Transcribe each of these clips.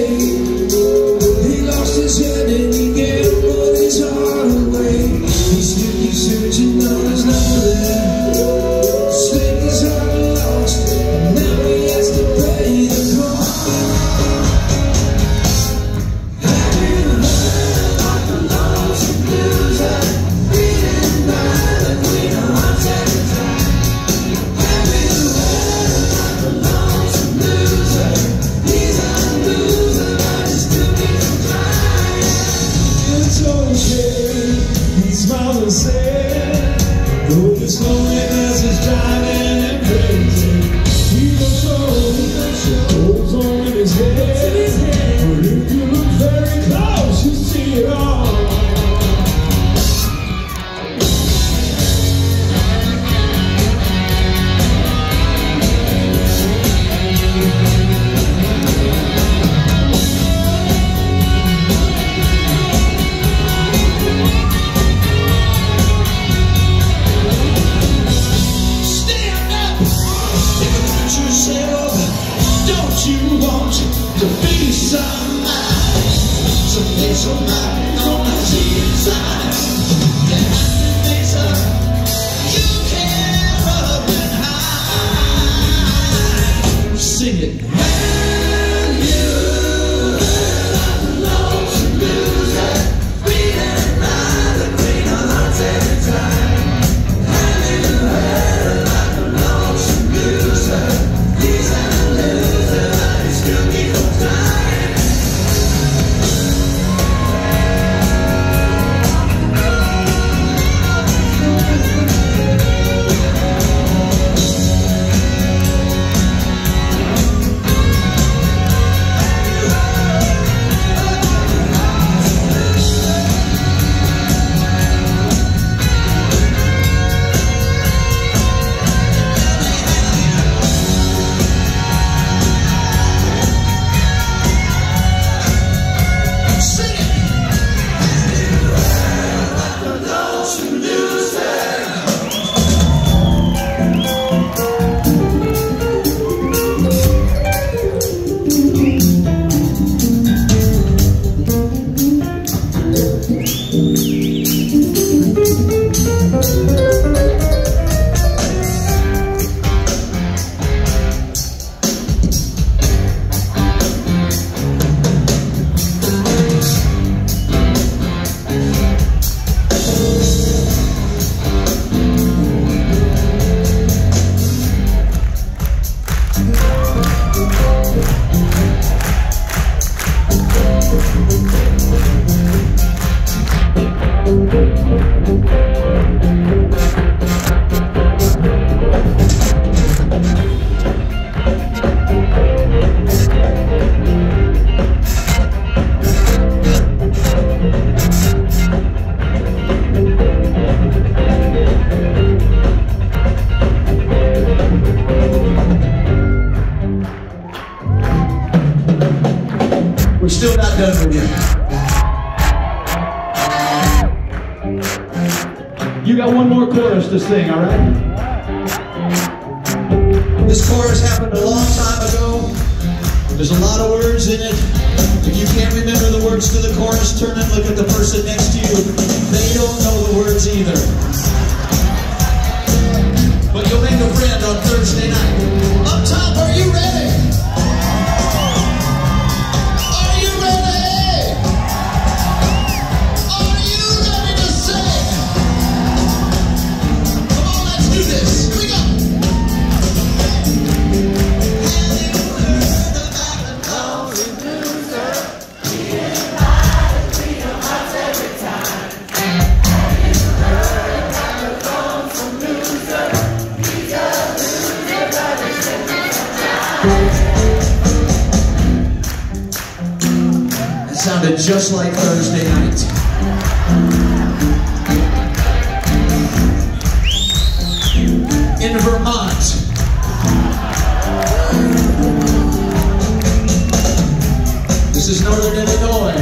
He lost his head and he gambled his heart away. He's still searching on his nowhere. Still his heart lost, and now he has to pay the cost. Have you heard about the lonesome loser, beaten by the queen of hearts every time? Have you heard about the lonesome loser? He's a loser, but he still keeps on trying. It's okay, he smiled and said, though this loneliness is driving him crazy, he will show goes on in his head. But if you look very close, you see it all. Don't you want to be somebody? Someday somebody gonna see inside. There has to be some you can't rub and hide. Sing it. Have you heard of the lonesome loser, beaten by the queen of hearts every time? Have you heard about the lonesome loser? He's a loser, but he still keeps on trying. We're still not done with you. You got one more chorus to sing, all right? This chorus happened a long time ago. There's a lot of words in it. If you can't remember the words to the chorus, turn and look at the person next to you. They don't know the words either. But you'll make a friend on Thursday night. Up top, are you ready? Are you ready? Are you ready to sing? Come on, let's do this. Here we go. It sounded just like Thursday night. In Vermont. This is Northern Illinois.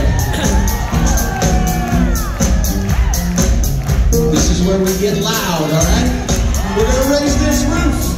This is where we get loud, all right? We're gonna raise this roof.